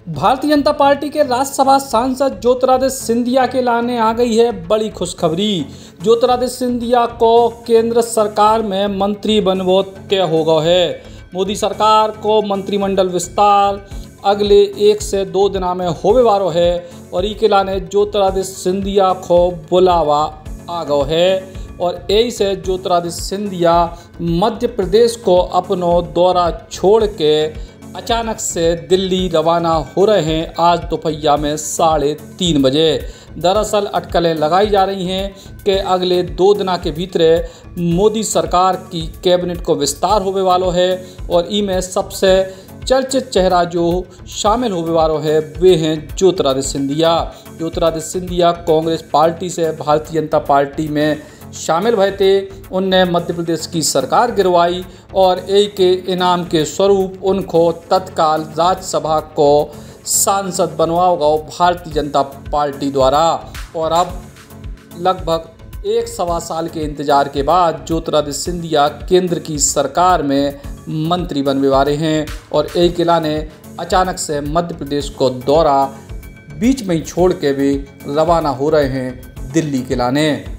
Bharatiya Janata party के राज्यसभा सांसद ज्योतिरादित्य सिंधिया के लाने आ गई है बड़ी खुशखबरी। ज्योतिरादित्य सिंधिया को केंद्र सरकार में मंत्री बनवो तय हो गया है। मोदी सरकार को मंत्रिमंडल विस्तार अगले 1 से 2 दिना में होवे वारो है और ई के लाने ज्योतिरादित्य सिंधिया को बुलावा आ गयो है। और यही से ज्योतिरादित्य सिंधिया मध्य प्रदेश को अपनो दौरा छोड़ के अचानक से दिल्ली रवाना हो रहे हैं आज दोपहर में 3:30 बजे। दरअसल अटकलें लगाई जा रही हैं कि अगले 2 दिना के भीतर मोदी सरकार की कैबिनेट को विस्तार होने वालों है और इनमें सबसे चर्चित चेहरा जो शामिल होने वालों है वे हैं ज्योतिरादित्य सिंधिया। ज्योतिरादित्य सिंधिया कांग्रेस पार्टी से भारतीय जनता पार्टी में शामिल भए थे। उनने मध्य प्रदेश की सरकार गिरवाई और एक के इनाम के स्वरूप उनको तत्काल राज्यसभा को सांसद बनवाया गया भारतीय जनता पार्टी द्वारा। और अब लगभग 1-1.25 साल के इंतजार के बाद ज्योतिरादित्य सिंधिया केंद्र की सरकार में मंत्री बनने वाले हैं और एक किला ने अचानक से मध्य प्रदेश को दौरा बीच में ही छोड़ के भी रवाना हो रहे हैं दिल्ली के लाने।